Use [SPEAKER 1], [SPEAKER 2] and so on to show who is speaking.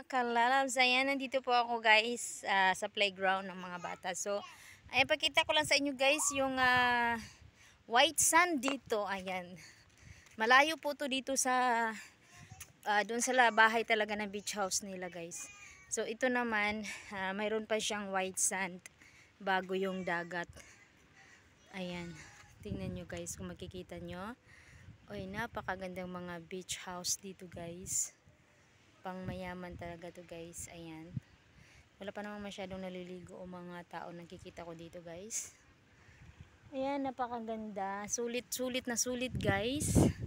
[SPEAKER 1] kalalabs. Ayan, nandito po ako guys sa playground ng mga bata. So, ayan, pakita ko lang sa inyo guys yung white sand dito. Ayan. Malayo po to dito sa doon sa bahay talaga ng beach house nila guys. So, ito naman, mayroon pa siyang white sand bago yung dagat. Ayan. Tingnan nyo guys kung makikita nyo. Oy, napakagandang mga beach house dito guys. Pang mayaman talaga to guys. Ayan. Wala pa namang masyadong naliligo o mga tao nakikita ko dito guys. Ayan, napakaganda. Sulit na sulit guys.